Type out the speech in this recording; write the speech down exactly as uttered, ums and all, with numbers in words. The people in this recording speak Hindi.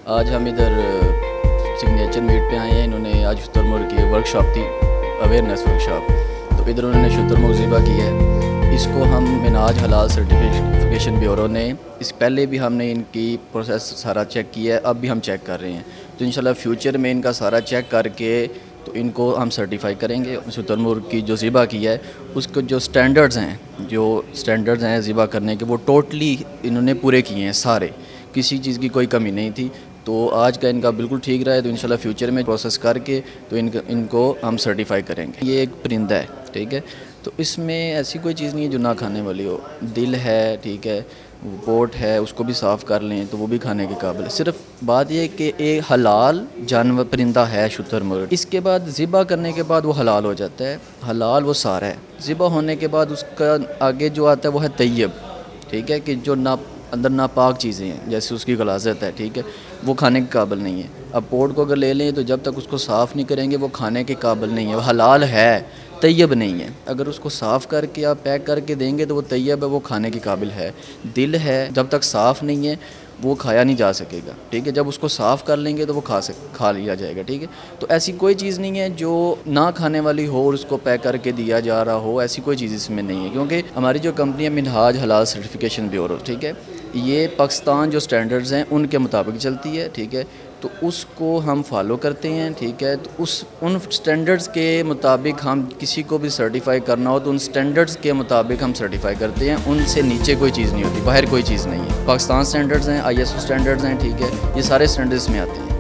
आज हम इधर सिग्नेचर मीट पे आए हैं। इन्होंने आज शुतुरमुर्ग की वर्कशॉप थी, अवेयरनेस वर्कशॉप, तो इधर उन्होंने शुतुरमुर्ग ज़िबा की है। इसको हम मिनहाज हलाल सर्टिफिकेशन ब्यूरो ने इस पहले भी हमने इनकी प्रोसेस सारा चेक किया है, अब भी हम चेक कर रहे हैं। तो इंशाल्लाह फ्यूचर में इनका सारा चेक करके तो इनको हम सर्टिफाई करेंगे। शुतुरमुर्ग की जो ज़िबा किया है उसको जो स्टैंडर्ड्स हैं जो स्टैंडर्ड्स हैं ज़िबा करने के, वो टोटली इन्होंने पूरे किए हैं सारे, किसी चीज़ की कोई कमी नहीं थी। तो आज का इनका बिल्कुल ठीक रहा है। तो इंशाल्लाह फ्यूचर में प्रोसेस करके तो इनको इनको हम सर्टिफाई करेंगे। ये एक परिंदा है, ठीक है, तो इसमें ऐसी कोई चीज़ नहीं है जो ना खाने वाली हो। दिल है, ठीक है, पोट है, उसको भी साफ़ कर लें तो वो भी खाने के काबिल है। सिर्फ बात यह है कि एक हलाल जानवर परिंदा है शुतुरमुर्ग। इसके बाद ज़िबा करने के बाद वो हलाल हो जाता है। हलाल वो सारा है। ज़िबा होने के बाद उसका आगे जो आता है वो है तैयब, ठीक है, कि जो ना अंदर नापाक चीज़ें हैं, जैसे उसकी गलाज़त है, ठीक है, वो खाने के काबिल नहीं है। अब पोट को अगर ले लें तो जब तक उसको साफ़ नहीं करेंगे वो खाने के काबिल नहीं है। वो हलाल है, तैयब नहीं है। अगर उसको साफ़ करके आप पैक करके देंगे तो वो तैयब है, वो खाने के काबिल है। दिल है, जब तक साफ़ नहीं है वो खाया नहीं जा सकेगा, ठीक है। जब उसको साफ़ कर लेंगे तो वो खा सक खा लिया जाएगा, ठीक है। तो ऐसी कोई चीज़ नहीं है जो ना खाने वाली हो और उसको पैक करके दिया जा रहा हो, ऐसी कोई चीज़ इसमें नहीं है। क्योंकि हमारी जो कंपनी है मिनहाज हलाल सर्टिफिकेशन ब्यूरो, ठीक है, ये पाकिस्तान जो स्टैंडर्ड्स हैं उनके मुताबिक चलती है, ठीक है। तो उसको हम फॉलो करते हैं, ठीक है। तो उस उन स्टैंडर्ड्स के मुताबिक हम किसी को भी सर्टिफाई करना हो तो उन स्टैंडर्ड्स के मुताबिक हम सर्टिफाई करते हैं। उनसे नीचे कोई चीज़ नहीं होती, बाहर कोई चीज़ नहीं है। पाकिस्तान स्टैंडर्ड्स हैं, आई एस ओ स्टैंडर्ड्स हैं, ठीक है, ये सारे स्टैंडर्ड्स में आते हैं।